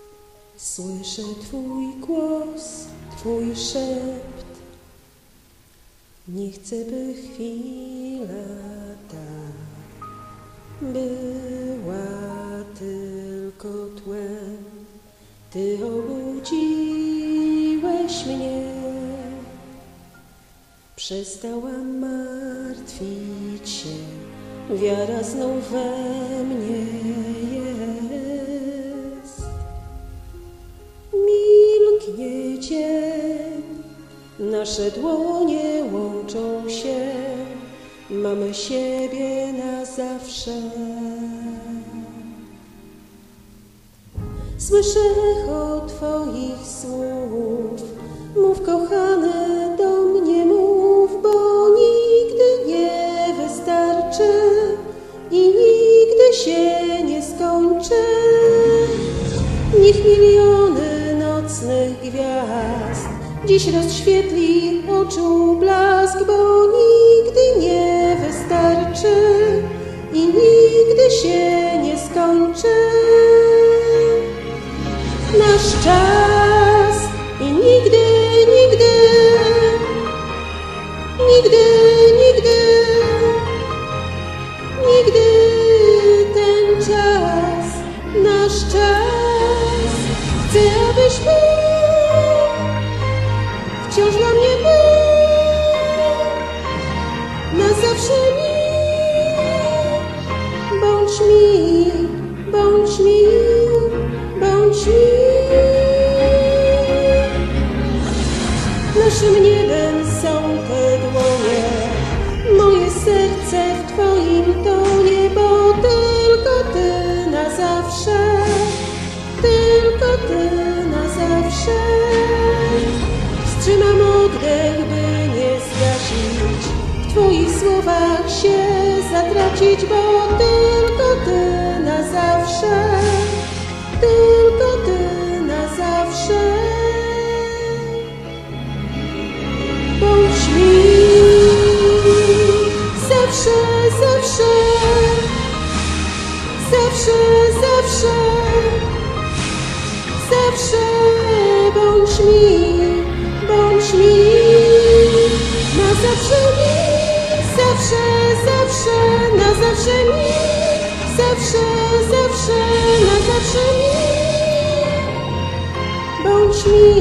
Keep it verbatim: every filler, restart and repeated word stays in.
Słyszę Twój głos, Twój szept. Nie chcę, by chwila ta była tylko tłem. Ty obudziłeś mnie, przestałam martwić się, wiara znów we mnie jest. Milknie dzień, nasze dłonie łączą się, mamy siebie na zawsze. Słyszę echo Twoich słów, mów kochany do mnie mów, bo nigdy nie wystarczy i nigdy się nie skończy. Niech miliony nocnych gwiazd dziś rozświetli oczu blask, bo nigdy nie wystarczy i nigdy się nie skończy. Nasz czas i nigdy, nigdy, nigdy, nigdy, nigdy ten czas, nasz czas. Chcę, abyś był, wciąż dla mnie był, na zawsze mi. Bądź mi, bądź mi, bądź mi. Naszym niebem są te dłonie, moje serce w Twoim tonie, bo tylko Ty na zawsze, tylko Ty na zawsze. Wstrzymam oddech, by nie zgasić, w Twoich słowach się zatracić, bo tylko Ty na zawsze, tylko Ty na zawsze. Bądź mi zawsze, zawsze, zawsze, zawsze, zawsze. Bądź mi, bądź mi, na zawsze mi, zawsze, zawsze, na zawsze mi, zawsze, zawsze, na zawsze mi. Bądź mi.